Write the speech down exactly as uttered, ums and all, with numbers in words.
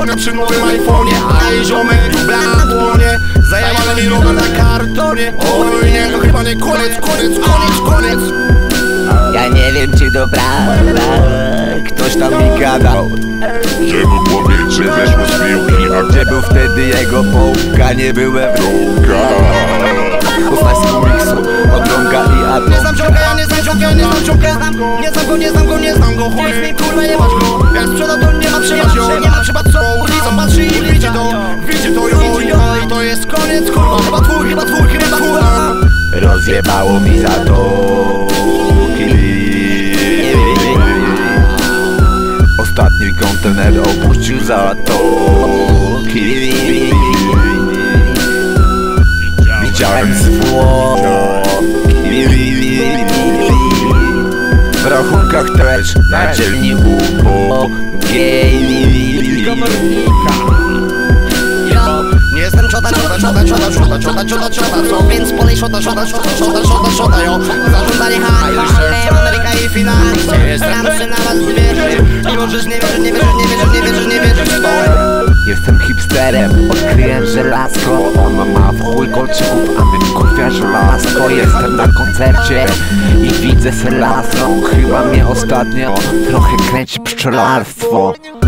Płonią przy nowym iPhone'ie, a jej ziomy brak dłonie. Zajebane mi rower na kartonie. Oj nie, to chyba nie koniec, koniec, koniec, koniec. Ja nie wiem czy to prawda, ktoś tam mi gadał, że mu powietrze weszło z piłki, a gdzie był wtedy jego połówka, nie byłem Drąga. Poznaj z komiksu, odrąga i Adam. Nie znam ciąga, ja nie znam ciąga, nie znam ciąga. Nie znam go, nie znam go, nie znam go. Chuj mi kurwa, nie masz go. Jak sprzeda to nie ma przyjaciół, nie ma przypad co. Ulica patrzy i widzi to, widzi to jo, jo. I to jest koniec kurwa, chyba twój, chyba twój, chyba twój. Rozjebało mi za to. Ostatni kontener opuścił zatoki. Widziałem zwłoki w rachunkach też na dzielni ubogiej. Nie jestem czota, czota, czota, czota, czota, czota, czota, czota. Co więc polej szota, szota, szota, szota, szota, szota, jo. Zarządzanie hajs, Ameryka i finanse. Jestem na was wierzy. Nie możesz, nie wierzysz, nie wierzysz, nie wierzysz, nie wierzysz, nie wierzysz w to. Jestem hipsterem, odkryłem żelazko. On ma w chuj kolczyków, a my wkurwia żelazko. Jestem na koncercie i widzę selazną. Chyba mnie ostatnio trochę kręci pszczelarstwo.